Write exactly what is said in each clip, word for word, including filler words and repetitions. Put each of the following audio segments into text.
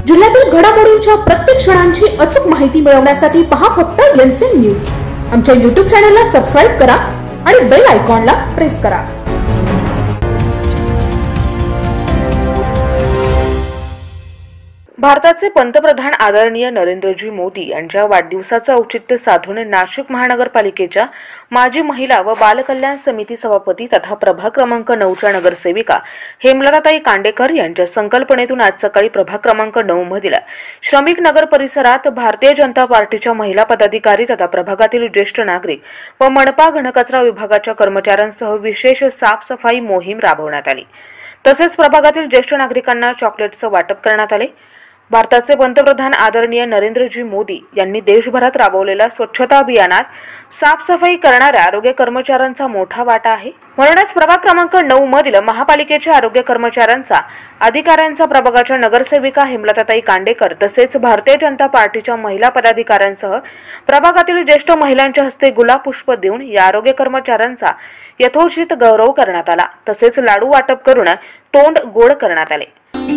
जिल्ह्यातील घडामोडींच्या प्रत्येक क्षणांची अचूक माहिती मिळवण्यासाठी पहा फक्त एनसीएन न्यूज। आमच्या यूट्यूब चॅनलला सबस्क्राइब करा आणि बेल आयकॉनला प्रेस करा। भारताचे पंतप्रधान आदरणीय नरेंद्रजी मोदी यांच्या वाढदिवसाचे औचित्य साधून नाशिक महानगरपालिकेच्या माजी महिला व बालकल्याण समिती सभापती तथा प्रभाग क्रमांक नऊ च्या नगरसेविका हेमलताताई कांडेकर यांच्या संकल्पनेतून आज सकाळी प्रभाग क्रमांक नऊ मधील श्रमिक नगर परिसरात भारतीय जनता पार्टीच्या महिला पदाधिकारी तथा प्रभागातील ज्येष्ठ नागरिक व मनपा घनकचरा विभागाच्या कर्मचाऱ्यांसह विशेष साफसफाई मोहीम राबवण्यात आली। तसेच प्रभागातील ज्येष्ठ नागरिकांना चॉकलेटचे वाटप करण्यात आले। भारताचे पंतप्रधान आदरणीय नरेंद्रजी मोदी यांनी देशभरात राबवलेल्या स्वच्छता अभियानात साफसफाई करणाऱ्या आरोग्य कर्मचाऱ्यांचा मोठा वाटा आहे। म्हणूनच प्रभाग क्रमांक नऊ मधील महापालिकेच्या आरोग्य कर्मचाऱ्यांचा, अधिकाऱ्यांचा प्रभागाच्या नगरसेविका हेमलताताई कांडेकर तसेच भारतीय जनता पार्टीच्या महिला पदाधिकाऱ्यांसह प्रभागातील ज्येष्ठ महिलांच्या हस्ते गुलाब पुष्प देऊन या आरोग्य कर्मचाऱ्यांचा यथोचित गौरव करण्यात आला। तसेच लाडू वाटप करून तोंड गोड करण्यात आले।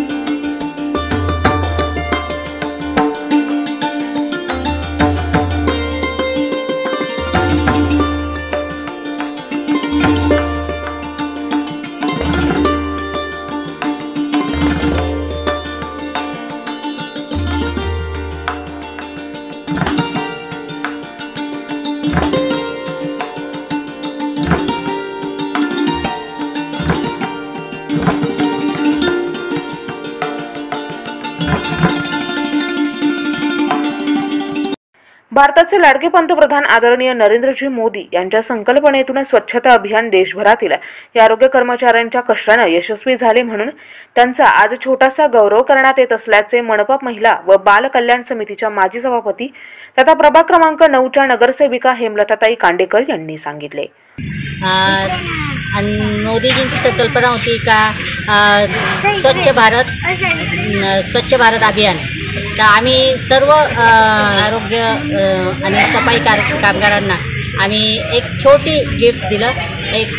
भारताचे लाडके पंतप्रधान आदरणीय नरेंद्रजी मोदी यांच्या संकल्पनेतून स्वच्छता अभियान देशभरातील या आरोग्य कर्मचाऱ्यांच्या कष्टाने यशस्वी झाले, म्हणून त्यांचा आज छोटासा गौरव करण्यात येत असल्याचे मनपा महिला व बाल कल्याण समितीच्या माजी सभापती तथा प्रभाग क्रमांक नऊ च्या नगरसेविका हेमलताताई कांडेकर यांनी सांगितले। मोदीजींची संकल्पना होती का स्वच्छ भारत स्वच्छ भारत अभियान, तर आम्ही सर्व आरोग्य आणि सफाई कामगारांना आम्ही एक छोटी गिफ्ट दिलं, एक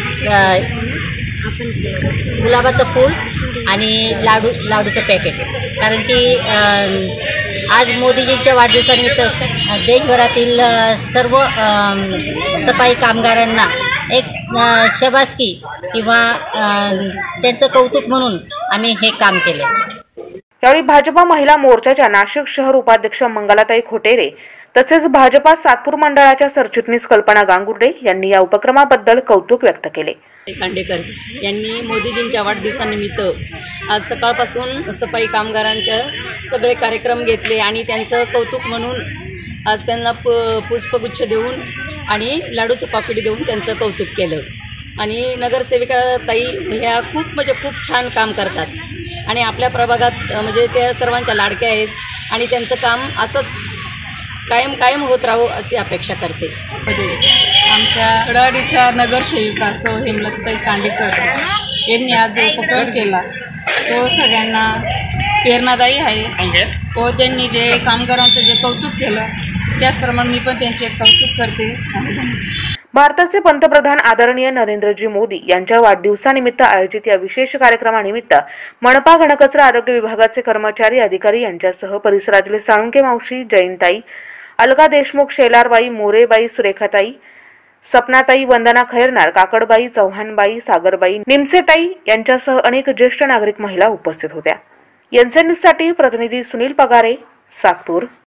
गुलाबाचं फूल आणि लाडू लाडूचं पॅकेट। कारण की आज मोदीजींच्या वाढदिवसानिमित्त देशभरातील सर्व सफाई कामगारांना एक शाबासकी किंवा त्यांचं कौतुक म्हणून आम्ही हे काम केले। यावेळी भाजपा महिला मोर्चाच्या नाशिक शहर उपाध्यक्ष मंगलाताई खोटेरे तसेच भाजपा सातपूर मंडळाच्या सरचिटणीस कल्पना गांगुर्डे यांनी या उपक्रमाबद्दल कौतुक व्यक्त केले। कांडेकर यांनी मोदीजींच्या वाढदिवसानिमित्त आज सकाळपासून सफाई कामगारांचे सगळे कार्यक्रम घेतले आणि त्यांचं कौतुक म्हणून आज त्यांना प पुष्पगुच्छ देऊन आणि लाडूचं पाकिट देऊन त्यांचं कौतुक केलं। आणि नगरसेविका ताई ह्या खूप म्हणजे खूप छान काम करतात आणि आपल्या प्रभागात म्हणजे त्या सर्वांच्या लाडक्या आहेत आणि त्यांचं काम असंच कायम कायम होत राहो अशी अपेक्षा करते। आमच्या कडाडीच्या नगरसेविका सौ हेमलताताई कांडेकर यांनी आज जो उपक्रम केला तो सगळ्यांना प्रेरणादायी आहे व त्यांनी जे कामगारांचं जे कौतुक केलं त्याचप्रमाणे मी पण त्यांचे कौतुक करते। भारताचे पंतप्रधान आदरणीय नरेंद्रजी मोदी यांच्या वाढदिवसानिमित्त आयोजित या विशेष कार्यक्रमानिमित्त मनपा घनकचरा आरोग्य विभागाचे कर्मचारी, अधिकारी यांच्यासह परिसरातील साळुंके मावशी, जयंताई, अलका देशमुख, शेलारबाई, मोरेबाई, सुरेखाताई, सपनाताई, वंदना खैरनार, काकडबाई, चव्हाणबाई, सागरबाई, निमसेताई यांच्यासह अनेक ज्येष्ठ नागरिक महिला उपस्थित होत्या। एनसीएन न्यूजसाठी प्रतिनिधी सुनील पगारे, सातपूर।